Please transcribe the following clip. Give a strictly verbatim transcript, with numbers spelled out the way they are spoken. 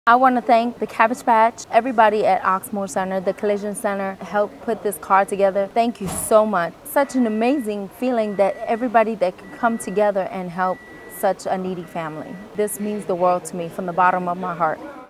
I want to thank the Cabbage Patch, everybody at Oxmoor Center, the Collision Center, helped put this car together. Thank you so much. Such an amazing feeling that everybody that can come together and help such a needy family. This means the world to me from the bottom of my heart.